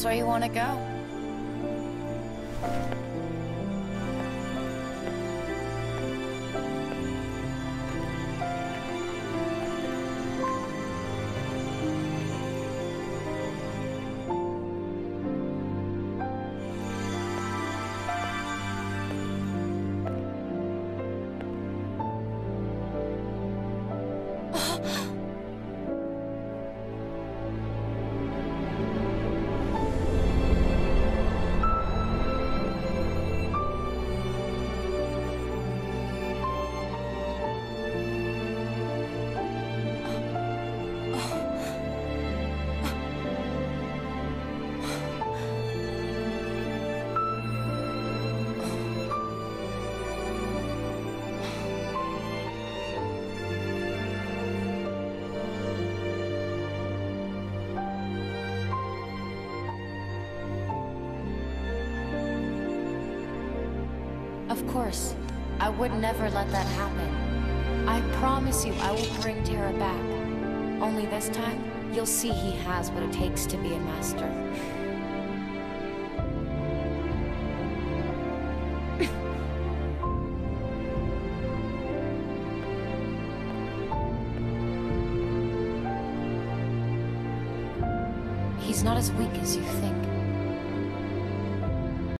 where you want to go. Of course, I would never let that happen. I promise you I will bring Terra back. Only this time, you'll see he has what it takes to be a master. He's not as weak as you think.